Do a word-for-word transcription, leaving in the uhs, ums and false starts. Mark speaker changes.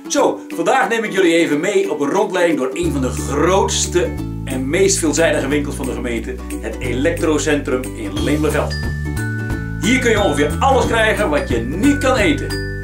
Speaker 1: Zo, vandaag neem ik jullie even mee op een rondleiding door een van de grootste en meest veelzijdige winkels van de gemeente, het Elektrocentrum in Leemlerveld. Hier kun je ongeveer alles krijgen wat je niet kan eten.